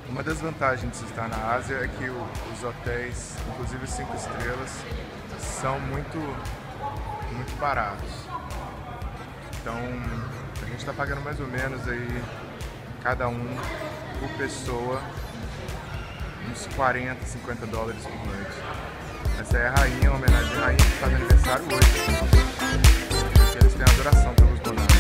Uma das vantagens de se estar na Ásia é que os hotéis, inclusive 5 estrelas, são muito baratos. Então a gente está pagando mais ou menos aí, cada um por pessoa, uns 40, 50 dólares por noite. Essa é a rainha, uma homenagem à rainha que faz aniversário hoje. Eles têm adoração pelos bonecos.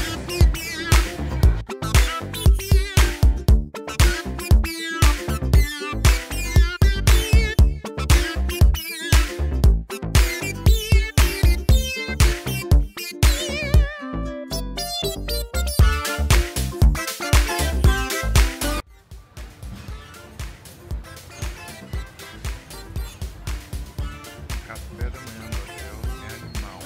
Café da manhã no hotel é animal.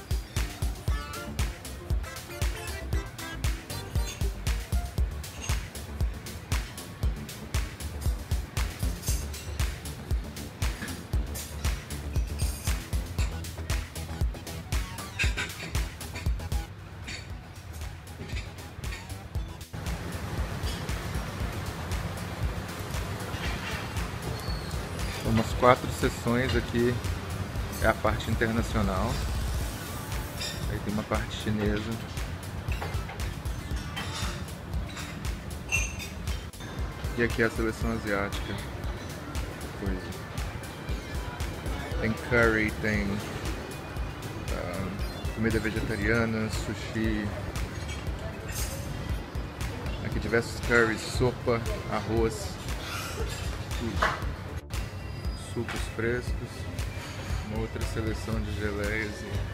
Umas 4 sessões aqui. É a parte internacional. Aí tem uma parte chinesa. E aqui é a seleção asiática. Coisa. Tem curry, tem comida vegetariana, sushi. Aqui diversos curries, sopa, arroz, sucos frescos. Uma outra seleção de geleias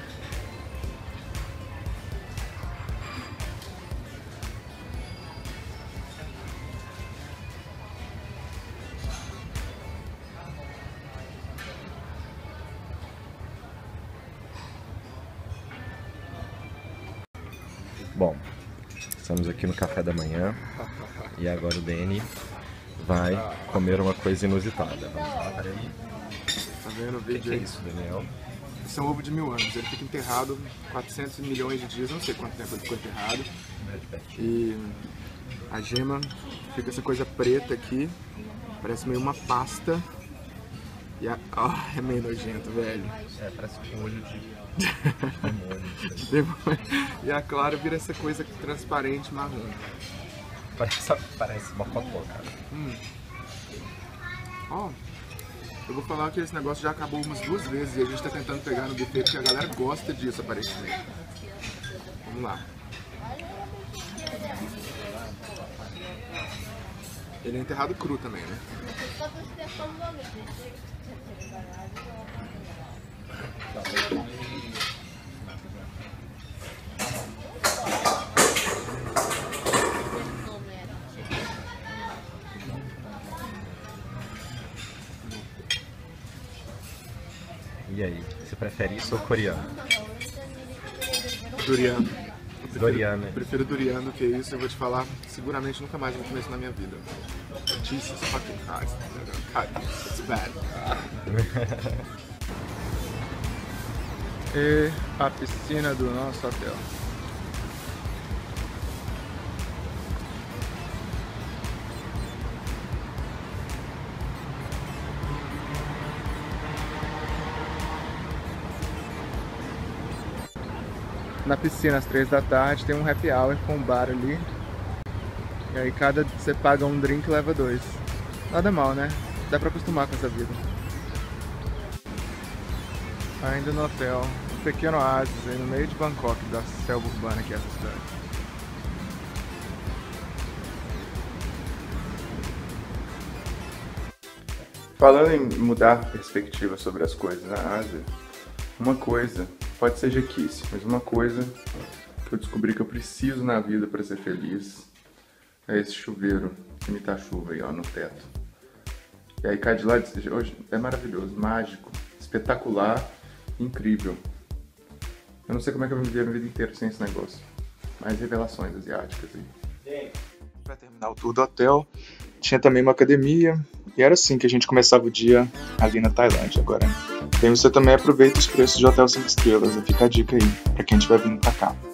Bom, estamos aqui no café da manhã e agora o Danny vai comer uma coisa inusitada. Vamos lá, peraí. Tá vendo o O vídeo que é aí? isso, Daniel? Esse é um ovo de 1000 anos. Ele fica enterrado 400 milhões de dias, não sei quanto tempo ele ficou enterrado. E a gema fica essa coisa preta aqui, parece meio uma pasta. E é meio nojento, velho. É, parece um olho de Depois, e a clara vira essa coisa transparente marrom. Parece uma cocô, cara. Ó, eu vou falar que esse negócio já acabou umas 2 vezes e a gente tá tentando pegar no buffet porque a galera gosta disso, aparentemente. Vamos lá. Ele é enterrado cru também, né? E aí, você prefere isso ou coreano? Durian. Doriano. Prefiro durian do que isso, eu vou te falar, seguramente nunca mais vou comer isso na minha vida. Jesus fucking Christ. It's bad. E a piscina do nosso hotel. Na piscina às 3 da tarde tem um happy hour com um bar ali. E aí você paga um drink e leva 2. Nada mal, né? Dá pra acostumar com essa vida. Ainda no hotel, um pequeno oásis aí no meio de Bangkok, da selva urbana que é essa cidade. Falando em mudar perspectiva sobre as coisas na Ásia, uma coisa, pode ser jequice, mas uma coisa que eu descobri que eu preciso na vida para ser feliz é esse chuveiro que imita a chuva aí, ó, no teto. E aí cai de lá hoje é maravilhoso, mágico, espetacular, incrível. Eu não sei como é que eu vou viver a minha vida inteira sem esse negócio. Mais revelações asiáticas aí. Para terminar o tour do hotel, tinha também uma academia. E era assim que a gente começava o dia ali na Tailândia agora. Então você também aproveita os preços de hotel 5 estrelas. Fica a dica aí, para quem estiver vindo pra cá.